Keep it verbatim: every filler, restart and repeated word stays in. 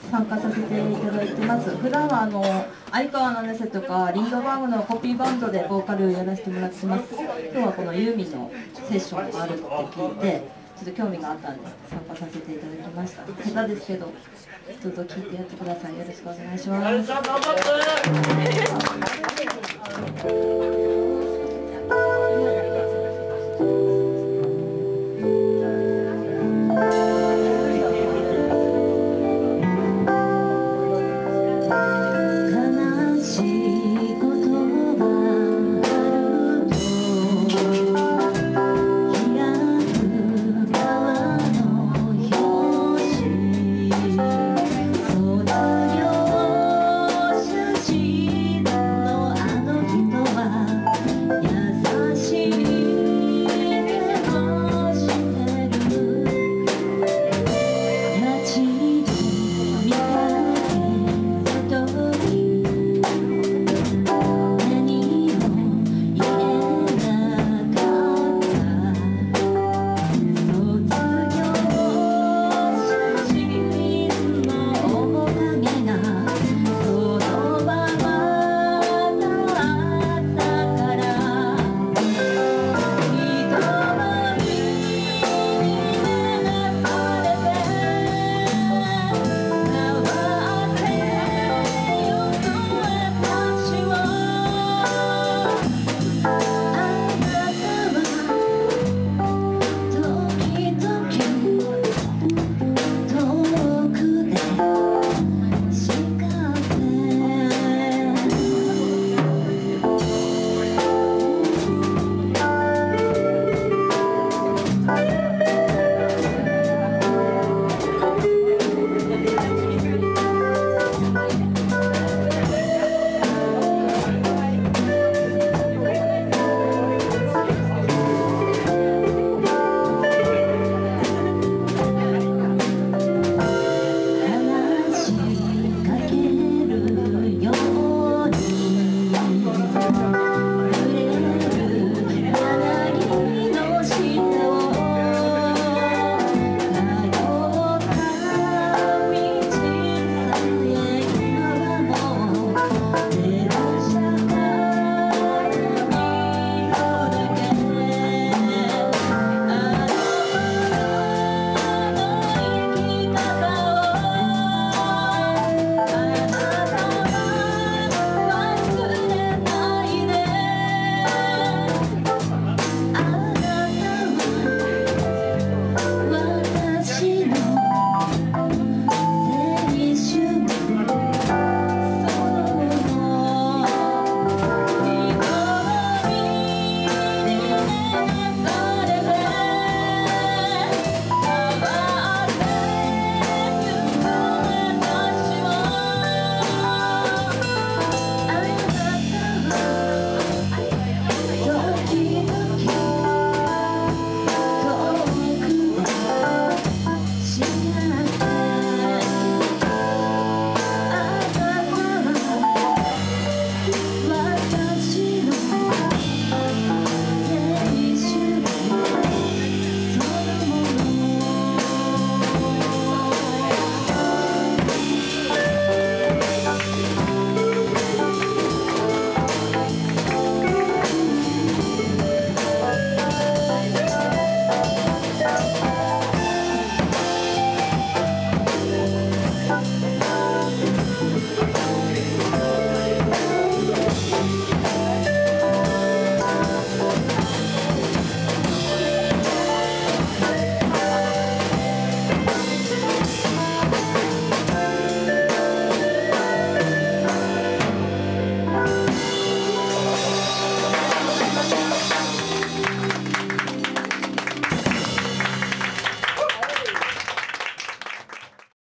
参加させていただいてます。普段はあの相川七瀬とかリンドバーグのコピーバンドでボーカルをやらせてもらってます。今日はこのユーミンのセッションがあるって聞いてちょっと興味があったんで参加させていただきました。下手ですけどどうぞ聞いてやってください。よろしくお願いします。